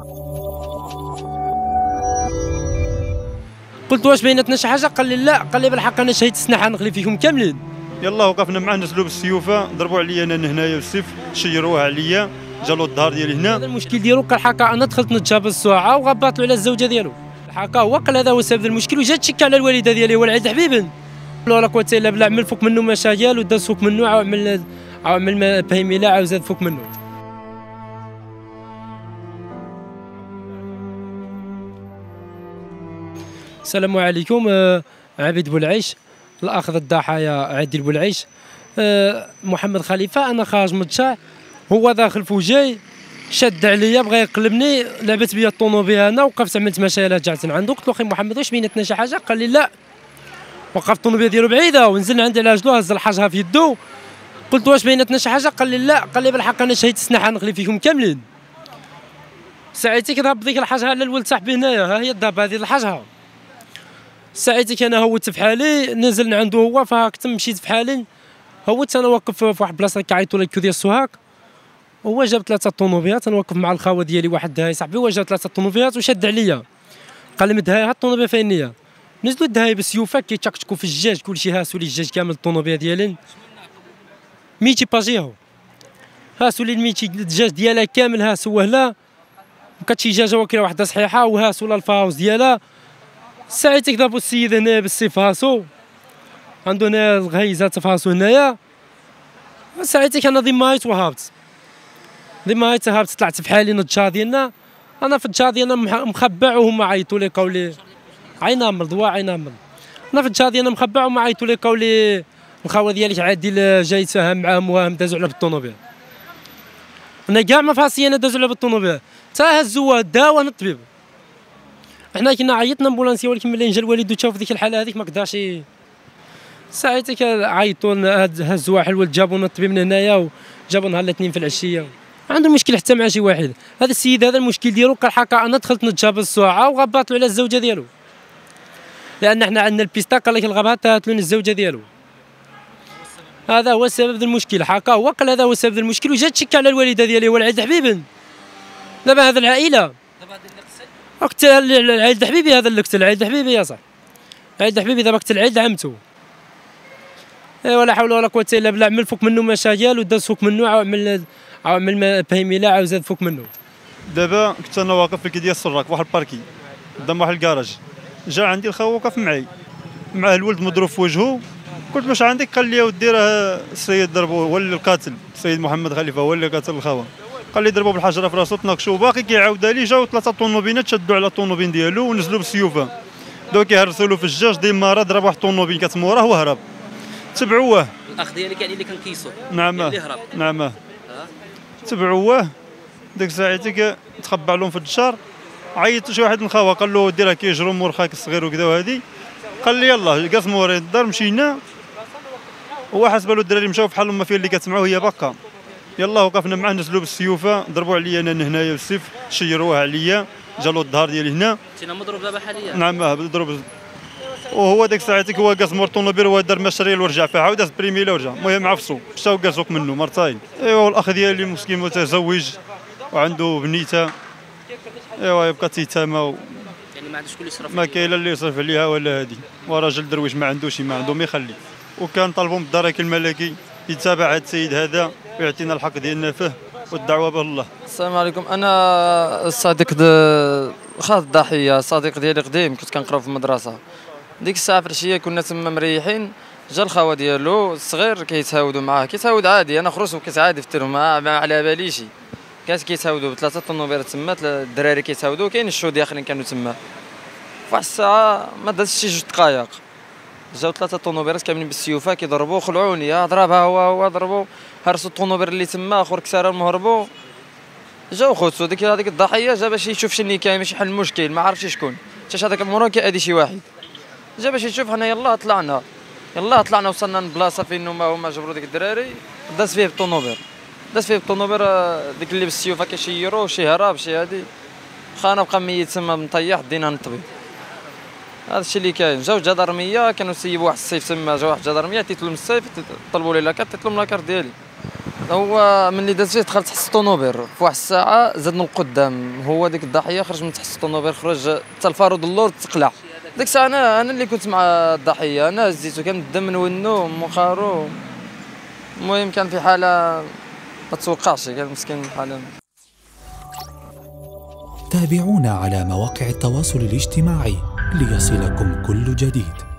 قلت واش بيناتنا شي حاجه؟ قال لي لا، قال لي بالحق انا شهيت السناحه نغلي فيكم كاملين. يلاه وقفنا معاه نزلوا بالسيوفه، ضربوا عليا انا هنايا بالسيف، شيروها عليا، جالو الظهر ديالي هنا. هذا المشكل ديالو، قال حكا انا دخلت نتجاب الساعه وغبطوا على الزوجه ديالو. حكا هو قال هذا هو سبب المشكل، وجا تشكى على الوالده ديالي والعيد حبيبن. لا قوه الا بالله، عمل فوق منه مشاكل وداز فوق منه، عمل فهمي لا عاود زاد فوق منه. السلام عليكم. عبيد بولعيش، الاخ الضحايا عادل بولعيش. محمد خليفه. انا خارج من الشارع، هو داخل فوجي، شد عليا بغى يقلبني، لعبت بيا الطونوبيل انا، وقفت عملت مشايلات جات عنده. قلت له اخي محمد واش بيناتنا شي حاجه؟ قال لي لا. وقفت الطونوبيل ديالو بعيده ونزلنا عندي على رجلو، هز الحاجه في يدو. قلت واش بيناتنا شي حاجه؟ قال لي لا، قال لي بالحق انا شهيت السناحه نغلي فيكم كاملين. ساعتك ضرب ديك الحاجه على الولد صاحبي هنايا، ها هي ضرب هذه الحاجه. ساعتك انا هوت في حالي، نزلنا عنده هو، فهكت مشيت في حالي، هوت انا واقف في واحد البلاصه كيعيطوا لي ديال السوهاك. هو جاب 3 طونوبيلات، انا واقف مع الخاوه ديالي واحد داهي صاحبي، هو جاب 3 طونوبيلات وشد عليا، قال لي مدهاي هاد الطونوبيل فين هي؟ نزلوا الدهاي بالسيوفه كيتشكشكوا في الجاج، كلشي هاسوا لي الجاج كامل الطونوبيل ديالي ميتي باجيهو، هاسوا لي الميتي الدجاج ديالها كامل، هاسوا وهلا وكانت شي دجاجه واكله وحده صحيحه، وهاسوا لا الفاوز ديالها. ساعتك ضربوا السيد هنا بالسيف هاسو، عنده هنا الغيزات فاسو هنايا. ساعتك انا ضمايت وهابط، ضمايت هابط، طلعت في حالي نضجا ديالنا، انا في الدجا ديالنا مخبع، وهما عيطوا لي قولي عينامل ضوا عينامل، انا في الدجا ديالنا مخبع، وما عيطوا لي قولي الخاوه ديالك عادي جاي تساهم معاهم، وهم دازوا على بالطونوبيل. انا كاع ما فاسي انا دازوا على بالطونوبيل، تا هزوه داوه الطبيب. حنا كنا عيطنا امبولانسيه، ولكن ملي جا الوالد وشاف ديك الحاله هذيك ما قدرش. ساعتك عيطوا لنا، هزوا واحد الولد جابونا الطبيب من هنايا، وجابوا نهار الاثنين في العشيه. عنده مشكل حتى مع شي واحد. هذا السيد هذا المشكل ديالو، قال حكا انا دخلت نتجاب الساعه وغبطوا على الزوجه ديالو، لان حنا عندنا البيستا، قال لك الغبات لون الزوجه ديالو. هذا هو سبب المشكل. حكا هو قال هذا هو سبب المشكل، وجا تشكى على الوالده ديالي والعيد حبيبن. دابا هذا العائله، دابا هذا اللي قتل العيد حبيبي، هذا اللي قتل العيد حبيبي يا صاحبي، العيد حبيبي دابا قتل العيد عمته. ولا حول ولا قوه الا بالله، عمل فوق منه مشاكل وداز فوق منه، عمل فهمي لا عاود زاد فوق منه. دابا كنت انا واقف في كديال السراك في واحد الباركي قدام واحد الكراج، جا عندي الخاوه وقف معي، معاه الولد مضروب في وجهه. قلت واش عندك؟ قال لي ودي راه السيد ضربوه، هو اللي القاتل، السيد محمد خليفه هو اللي قتل الخاوه. قال لي ضربوه بالحجره في راسو، تناقشوا، باقي كيعاودها لي. جاو 3 طونوبينات شدوا على الطونوبين ديالو ونزلوا بالسيوفه، بداو كيهرسوا له في الجاج، ديما ضرب واحد الطونوبين كتموراه وهرب. تبعوه الاخ ديالك يعني اللي كان كيسو، نعم اللي هرب، نعم، تبعوه. ديك ساعتك تخبى لهم في الدشار، عيط شي واحد من الخاوه، قال له دير كيجروا مور خاك الصغير وكذا وهادي. قال لي يلاه قاس موري الدار، مشينا، هو حسب له الدراري مشاو بحال ما فيها اللي كتسمعوا هي باقا. يلاه وقفنا معاه، نزلوا بالسيوفه، ضربوا عليا انا هنايا بالسيف، شيروها عليا، جالو الظهر ديالي هنا. كنتي مضروب دابا حاليا؟ نعم مضروب. وهو ديك ساعتك هو قاس مور الطونوبيل، هو دار مشاريل ورجع فيها، عاود داز بريميلا ورجع، المهم عفسو مشاو قاسوك منه مرتين. ايوا الاخ ديالي مسكين متزوج وعنده بنيته، ايوا يبقى تيتامى يعني ما عندوش شكون اللي يصرف، ما كاين لا اللي يصرف عليها ولا هادي، وراجل درويش ما عندوش، ما عنده ما يخلي. وكان طالبوا من الدرك الملكي يتابع هذا السيد هذا ويعطينا الحق ديالنا فيه، والدعوه به الله. السلام عليكم. انا الصديق خاص الضحيه، صديق ديالي قديم، كنت كنقرا في المدرسه. ديك الساعه في العشيه كنا تما مريحين، جا الخاوه ديالو الصغير كيتهاودوا معاه، كيتهاود عادي، انا خرجت وكنت عادي في الترم ما على باليش، كانت كيتهاودوا ب3 طونوبيلات تما، الدراري كيتهاودوا، كاين الشهود اخرين كانوا تما. في واحد الساعه ما دازش شي 2 دقائق، جاو 3 طونوبيلات كاملين بالسيوفه كيضربوا، خلعوني، ضربها هو ضربوا، هرسوا الطونوبيل اللي تما، اخر كسرهم وهربوا. جاو خوتو ديك الضحيه، جا باش يشوف شنو كاين، باش يحل المشكل، ما عرفش شكون، حتى هذاك المورا كيأذي شي واحد، جا باش يشوف. حنا يلاه طلعنا وصلنا لبلاصه فين هما جبروا ديك الدراري، داز فيه بالطونوبيل، ديك اللي بالسيوفه كيشيروا، شي هرب شي هادي، خانا بقى ميت تما مطيح، دينا للطبيب. هذا الشيء اللي كاين. جاو جدرميه، كانوا سيبوا واحد السيف تما، جا واحد جدرميه تيطلب من السيف، طلبوا لي لاكارت، تيطلب لاكارت ديالي. هو ملي داز فيه دخل تحت الطونوبير في واحد الساعه زادنا القدام، هو ديك الضحيه خرج من تحت الطونوبير، خرج حتى الفارود اللور تقلع. ديك الساعه انا اللي كنت مع الضحيه، انا هزيتو كان الدم من ونو مخارو. المهم كان في حاله ما تتوقعش، كان مسكين حاله. تابعونا على مواقع التواصل الاجتماعي ليصلكم كل جديد.